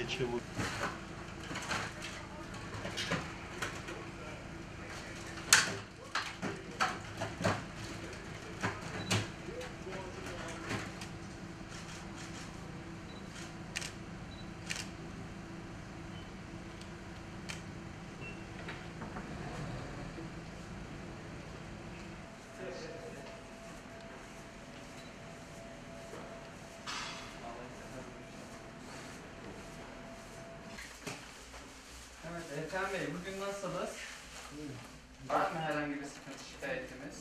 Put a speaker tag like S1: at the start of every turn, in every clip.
S1: geçiyor bu.
S2: Evet, Ethem Bey, bugün nasılız? Var mı herhangi bir sıkıntı, şikayetimiz?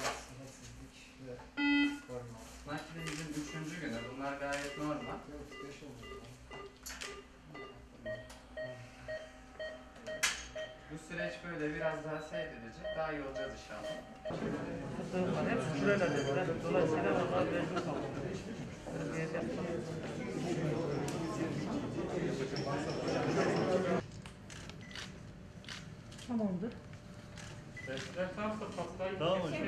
S2: Naklimizin 3. günü, bunlar gayet normal. Bu süreç böyle biraz daha seyredecek, daha iyi olacağız inşallah.
S3: Hepsi şurayla dediler. Dolayısıyla onlar mecbur kaldı. Tamamdır.
S1: Tamam hocam.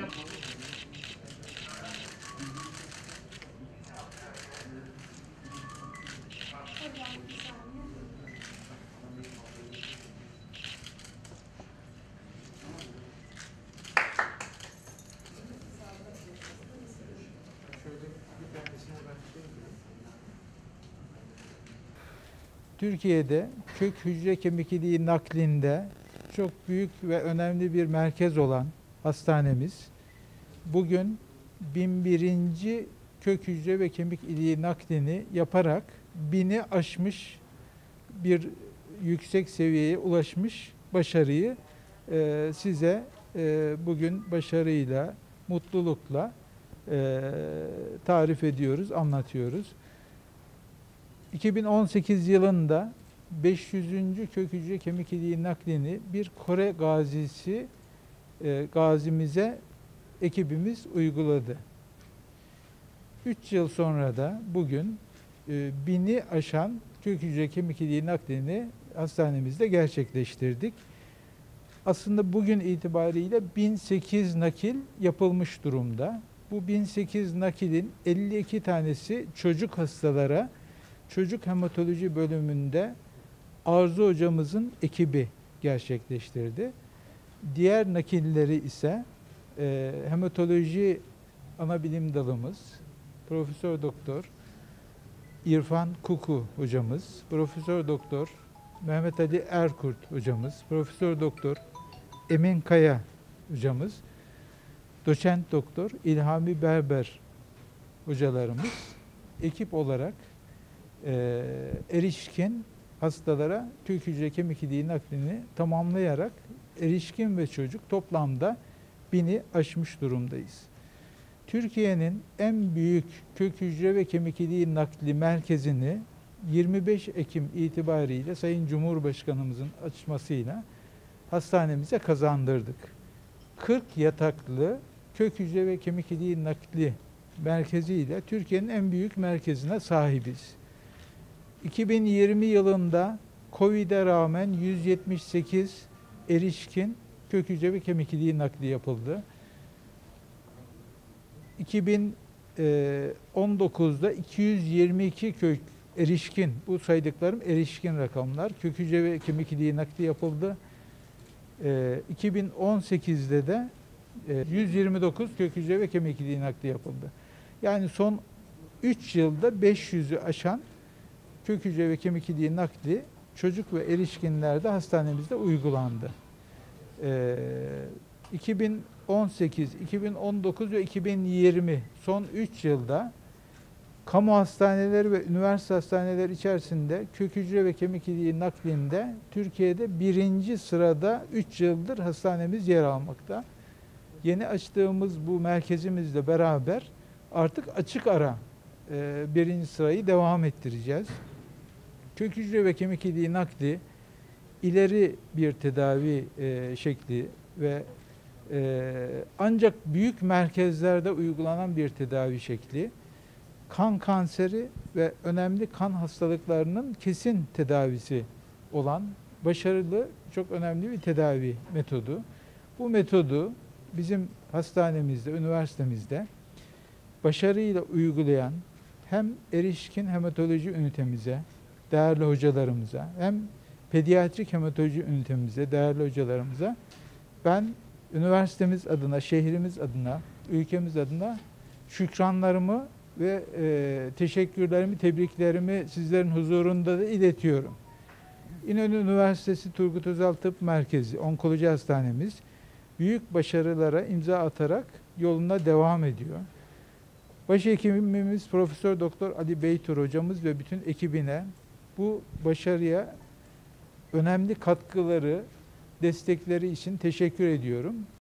S4: Türkiye'de kök hücre kemik iliği naklinde çok büyük ve önemli bir merkez olan hastanemiz bugün 1001. kök hücre ve kemik iliği naklini yaparak 1000'i aşmış bir yüksek seviyeye ulaşmış başarıyı size bugün başarıyla, mutlulukla tarif ediyoruz, anlatıyoruz. 2018 yılında 500. kök hücre kemik iliği naklini bir Kore gazimize ekibimiz uyguladı. 3 yıl sonra da bugün 1000'i aşan kök hücre kemik iliği naklini hastanemizde gerçekleştirdik. Aslında bugün itibariyle 1008 nakil yapılmış durumda. Bu 1008 nakilin 52 tanesi çocuk hastalara, çocuk hematoloji bölümünde Arzu hocamızın ekibi gerçekleştirdi. Diğer nakilleri ise hematoloji anabilim dalımız, Profesör Doktor İrfan Kuku hocamız, Profesör Doktor Mehmet Ali Erkurt hocamız, Profesör Doktor Emin Kaya hocamız, Doçent Doktor İlhami Berber hocalarımız ekip olarak erişkin hastalara kök hücre kemik iliği naklini tamamlayarak erişkin ve çocuk toplamda 1000'i aşmış durumdayız. Türkiye'nin en büyük kök hücre ve kemik iliği nakli merkezini 25 Ekim itibariyle Sayın Cumhurbaşkanımızın açmasıyla hastanemize kazandırdık. 40 yataklı kök hücre ve kemik iliği nakli merkeziyle Türkiye'nin en büyük merkezine sahibiz. 2020 yılında Covid'e rağmen 178 erişkin kök hücre ve kemik iliği nakli yapıldı. 2019'da 222 erişkin, bu saydıklarım erişkin rakamlar, kök hücre ve kemik iliği nakli yapıldı. 2018'de de 129 kök hücre ve kemik iliği nakli yapıldı. Yani son 3 yılda 500'ü aşan kök hücre ve kemik iliği nakli çocuk ve erişkinlerde hastanemizde uygulandı. 2018, 2019 ve 2020 son 3 yılda kamu hastaneleri ve üniversite hastaneleri içerisinde kök hücre ve kemik iliği naklinde Türkiye'de 1. sırada 3 yıldır hastanemiz yer almakta. Yeni açtığımız bu merkezimizle beraber artık açık ara 1. sırayı devam ettireceğiz. Kök hücre ve kemik iliği nakli ileri bir tedavi şekli ve ancak büyük merkezlerde uygulanan bir tedavi şekli. Kan kanseri ve önemli kan hastalıklarının kesin tedavisi olan başarılı, çok önemli bir tedavi metodu. Bu metodu bizim hastanemizde, üniversitemizde başarıyla uygulayan hem erişkin hematoloji ünitemize değerli hocalarımıza, hem pediatrik hematoloji ünitemize, değerli hocalarımıza ben üniversitemiz adına, şehrimiz adına, ülkemiz adına şükranlarımı ve teşekkürlerimi, tebriklerimi sizlerin huzurunda da iletiyorum. İnönü Üniversitesi Turgut Özal Tıp Merkezi, Onkoloji Hastanemiz büyük başarılara imza atarak yoluna devam ediyor. Başhekimimiz Profesör Doktor Ali Beytur hocamız ve bütün ekibine bu başarıya önemli katkıları, destekleri için teşekkür ediyorum.